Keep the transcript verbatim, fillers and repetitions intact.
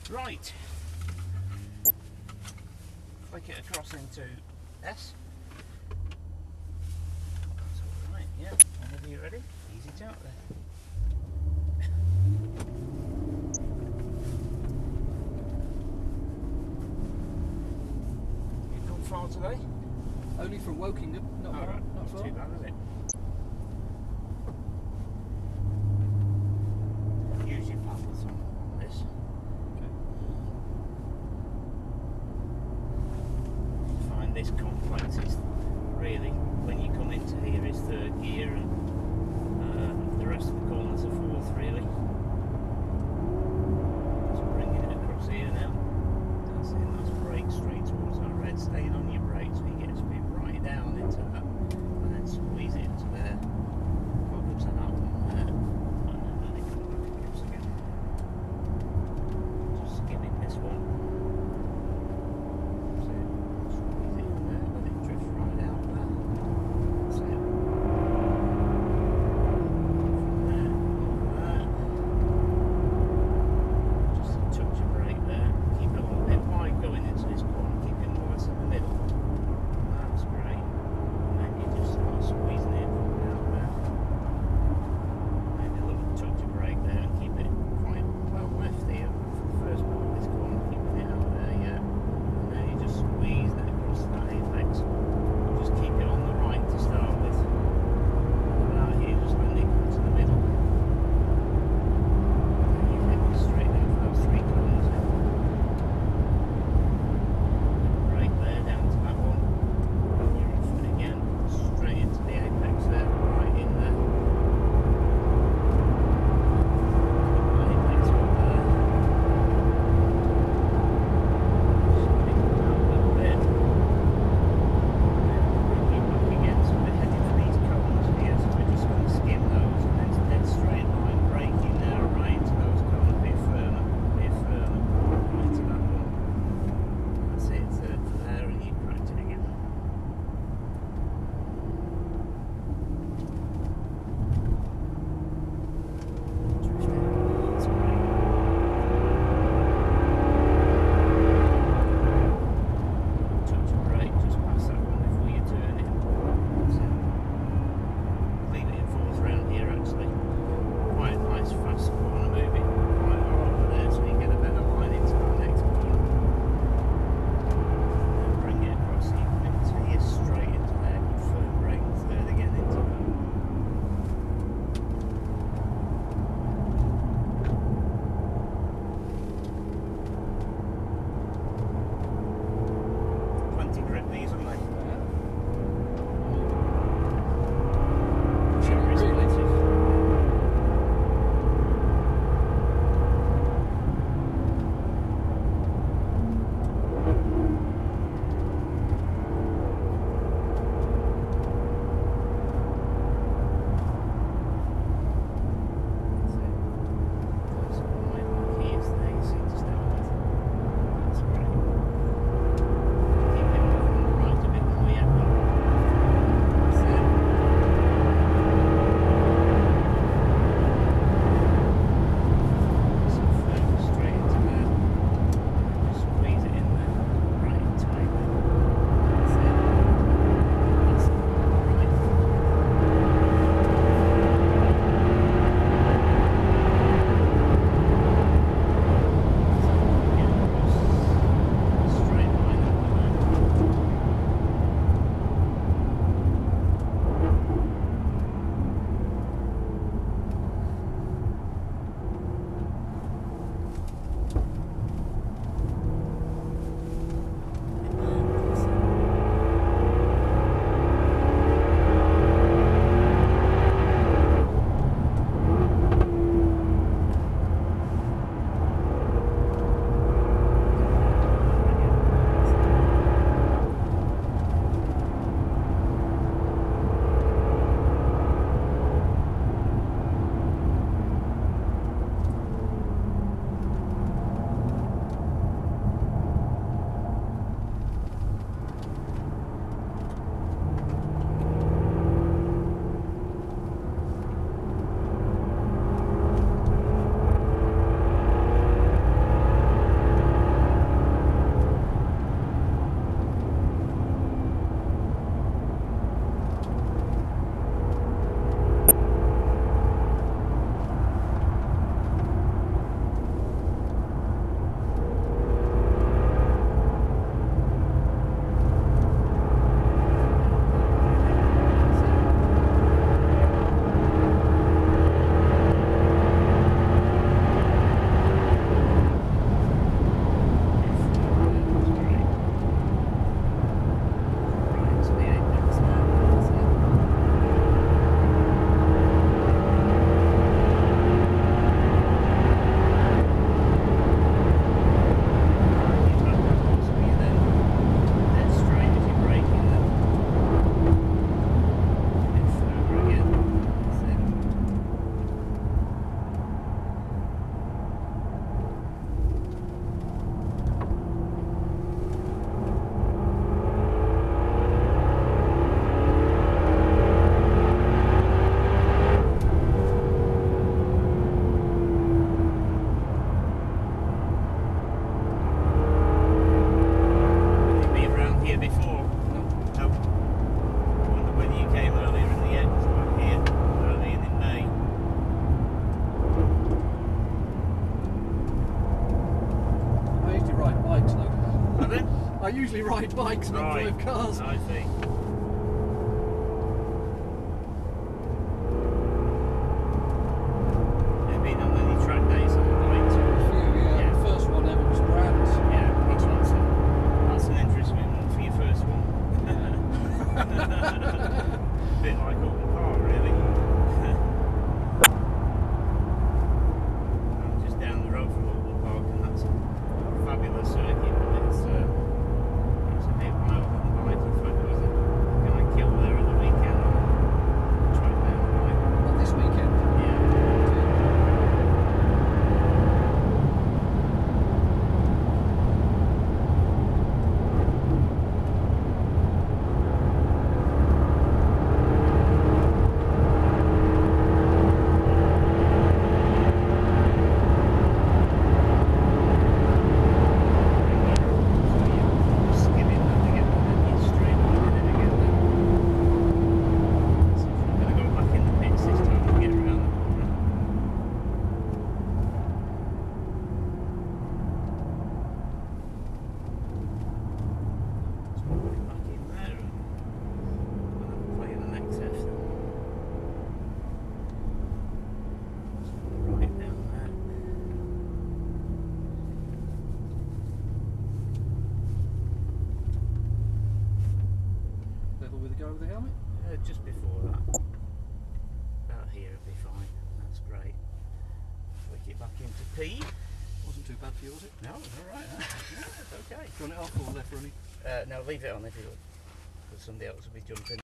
Right. Flick it across into S. That's all right, yeah. Whenever you're ready, ease it out there. You've gone far today? Only from Wokingham, not, All far, right, not not far. too bad, is it? Use your paddles on, on this. Find this complex is really, when you come into here, is third gear, and uh, the rest of the corners are fourth, really. Just bringing it across here now. That's it, that's brake straight towards that red, staying on your brake so you get to be right down into that, and then squeeze it into there. Over to that one there, and then let it come back across again. Just skimming this one. That's it. Squeeze it in there, let it drift I usually ride bikes and Right. drive cars. I see. Have you been on any track days on the bike? Phew, yeah. Yeah. The first one ever was grand. Yeah, which one's that? That's an interesting one for your first one. A bit like open car, really. I'm just down the road from Oval Park, and that's a fabulous circuit. But it's, uh, it's a bit wild on the bike. In fact, there was a guy killed there at the weekend on a track down the bike. Not this weekend. Yeah. Level with the guy with the helmet. Uh, just before that. About here would be fine. That's great. Flick it back into P. Wasn't too bad for you, was it? No, it's alright. Yeah, it's okay. Run it off or left running? Uh, no, leave it on if you would. Because somebody else will be jumping.